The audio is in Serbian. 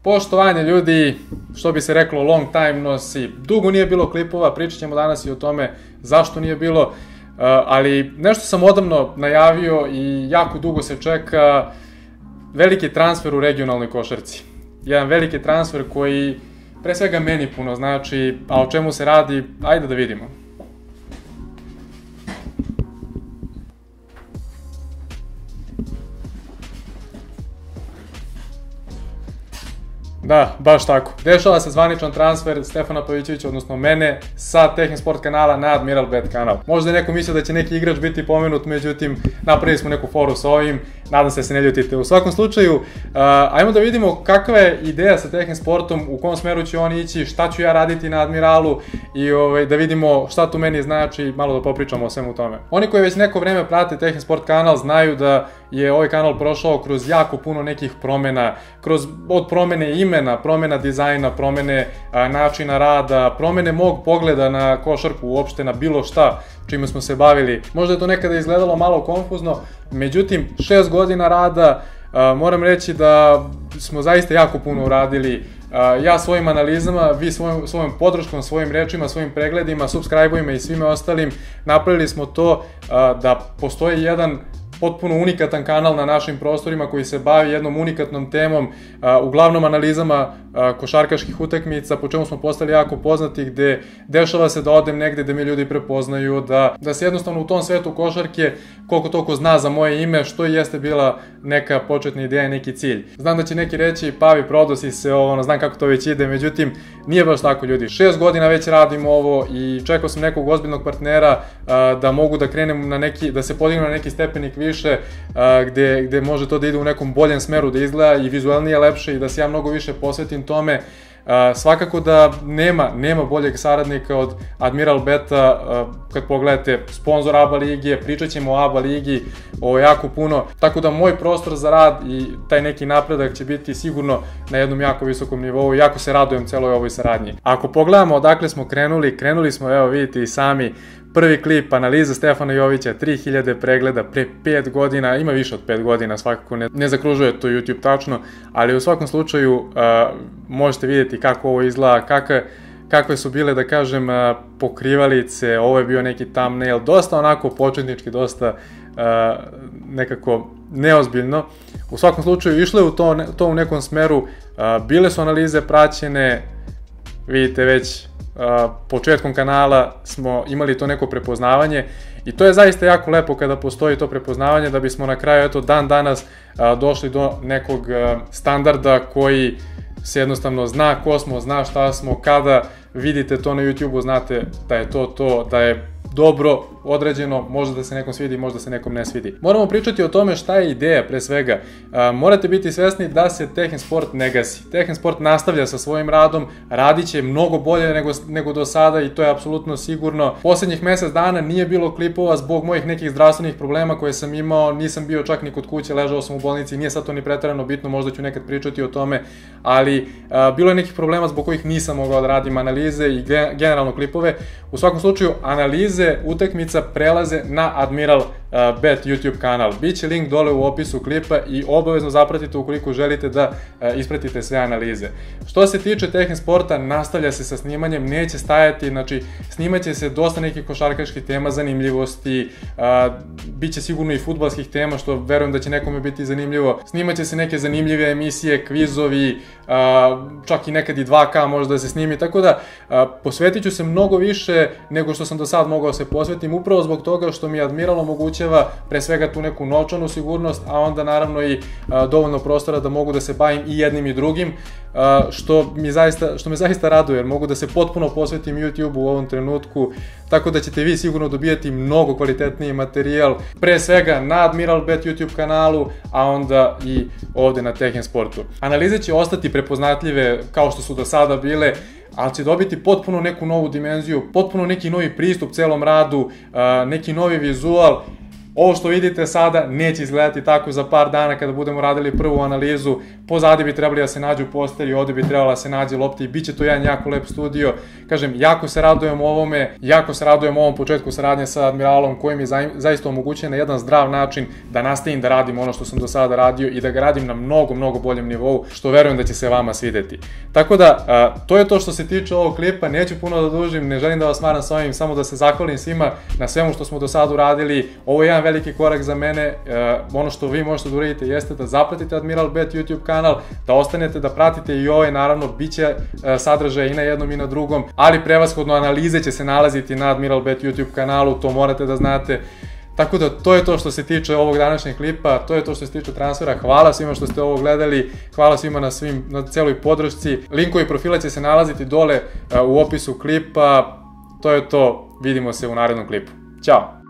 Poštovanje ljudi, što bi se reklo, long time no see. Dugo nije bilo klipova, pričat ćemo danas i o tome zašto nije bilo, ali nešto sam odavno najavio i jako dugo se čeka, veliki transfer u regionalnoj košarci. Jedan veliki transfer koji pre svega meni puno znači, a o čemu se radi, ajde da vidimo. Da, baš tako. Dešava se zvaničan transfer Stefana Pavićevića, odnosno mene, sa Techin Sport kanala na Admiral Bet kanal. Možda je neko mislio da će neki igrač biti pomenut, međutim, napravili smo neku foru sa ovim, nadam se da se ne ljutite. U svakom slučaju, ajmo da vidimo kakva je ideja sa Techin Sportom, u kom smeru će on ići, šta ću ja raditi na Admiralu i da vidimo šta tu meni znači, malo da popričamo o svemu tome. Oni koji već neko vreme prate Techin Sport kanal znaju da je ovaj kanal prošao kroz jako puno nekih promena, od promene imena, promena dizajna, promene načina rada, promene mog pogleda na košarku, uopšte na bilo šta čime smo se bavili. Možda je to nekada izgledalo malo konfuzno, međutim 6 godina rada, moram reći da smo zaista jako puno uradili. Ja svojim analizama, vi svojom podrškom, svojim rečima, svojim pregledima, subscribe-ovima i svime ostalim napravili smo to da postoji jedan potpuno unikatan kanal na našim prostorima koji se bavi jednom unikatnom temom, uglavnom analizama košarkaških utakmica, po čemu smo postali jako poznati, gde dešava se da odem negde gde me ljudi prepoznaju, da se jednostavno u tom svetu košarke koliko toliko zna za moje ime, što i jeste bila neka početna ideja i neki cilj. Znam da će neki reći, Pavi, prodao si se, znam kako to već ide, međutim, nije baš tako, ljudi. 6 godina već radimo ovo i čekao sam nekog ozbiljnog partnera da mogu da krenem na neki, da se podignem na neki stepenik više, gde može to da ide u nekom boljem smeru, da izgleda i vizualnije lepše i da se ja mnogo više posvetim tome. Svakako da nema boljeg saradnika od Admiral Beta. Kad pogledate sponsor ABA lige, pričat ćemo o ABA ligi, o jako puno, tako da moj prostor za rad i taj neki napredak će biti sigurno na jednom jako visokom nivou i jako se radujem celoj ovoj saradnji. Ako pogledamo odakle smo krenuli smo, evo vidite i sami, prvi klip, analiza Stefana Jovića, 3000 pregleda pre 5 godina, ima više od 5 godina, svakako ne zakružuje to YouTube tačno, ali u svakom slučaju možete vidjeti kako ovo izgleda, kakve su bile, da kažem, pokrivalice, ovo je bio neki thumbnail, dosta onako početnički, dosta nekako neozbiljno. U svakom slučaju išlo je to u nekom smeru, bile su analize praćene, vidite već početkom kanala smo imali to neko prepoznavanje i to je zaista jako lepo kada postoji to prepoznavanje, da bismo na kraju, eto, dan danas došli do nekog standarda koji se jednostavno zna ko smo, zna šta smo, kada vidite to na YouTube-u znate da je to, da je dobro određeno, možda da se nekom svidi, možda se nekom ne svidi. Moramo pričati o tome šta je ideja, pre svega. Morate biti svesni da se Techin Sport ne gasi. Techin Sport nastavlja sa svojim radom, radit će mnogo bolje nego do sada i to je apsolutno sigurno. Poslednjih mesec dana nije bilo klipova zbog mojih nekih zdravstvenih problema koje sam imao, nisam bio čak ni kod kuće, ležao sam u bolnici, nije sad to ni preterano bitno, možda ću nekad pričati o tome, ali bilo je nekih problema zbog kojih nisam mogao da radim analize i generalno klipove. U svakom slučaju, analize utakmica prelaze na Admiral Bet YouTube kanal. Biće link dole u opisu klipa i obavezno zapratite ukoliko želite da ispratite sve analize. Što se tiče Techin Sporta, nastavlja se sa snimanjem, neće stajati, znači snimaće se dosta nekih košarkaških tema, zanimljivosti, biće sigurno i fudbalskih tema, što verujem da će nekome biti zanimljivo. Snimaće se neke zanimljive emisije, kvizovi, čak i nekad i 2K možda da se snimi, tako da posvetit ću se mnogo više nego što sam do sad mogao se posvetim, upravo zbog toga što mi Admiral omogućava pre svega tu neku novčanu sigurnost, a onda naravno i dovoljno prostora da mogu da se bavim i jednim i drugim, što me zaista raduje, jer mogu da se potpuno posvetim YouTube u ovom trenutku, tako da ćete vi sigurno dobijati mnogo kvalitetniji materijal, pre svega na Admiral Bet YouTube kanalu, a onda i ovde na Techin Sportu. Analize će ostati prepoznatljive kao što su do sada bile, ali će dobiti potpuno neku novu dimenziju, potpuno neki novi pristup celom radu, neki novi vizual Ovo što vidite sada neće izgledati tako za par dana kada budemo radili prvu analizu. Pozadi bi trebali da se nađu posteri, ovde bi trebala da se nađe lopti i bit će to jedan jako lep studio. Kažem, jako se radujem ovome, jako se radujem ovom početku saradnje sa Admiralom koji mi zaista omogućuje na jedan zdrav način da nastavim da radim ono što sam do sada radio i da ga radim na mnogo boljem nivou, što verujem da će se vama svideti. Tako da, to je to što se tiče ovog klipa, neću puno da dužim, ne želim da vas maram sa ovim, samo da se zahvalim svima na svemu što smo do sada uradili. Ovo je jedan veliki korak za mene, ono što vi možete da uradite jeste da zapratite Admiral Bet YouTube kanal, da ostanete da pratite i ovaj, naravno, bit će sadržaja i na jednom i na drugom, ali prevashodno analize će se nalaziti na Admiral Bet YouTube kanalu, to morate da znate. Tako da, to je to što se tiče ovog današnjeg klipa, to je to što se tiče transfera. Hvala svima što ste ovo gledali, hvala svima na celoj podršci. Linkovi profila će se nalaziti dole u opisu klipa. To je to, vidimo se u narednom klipu. Ćao!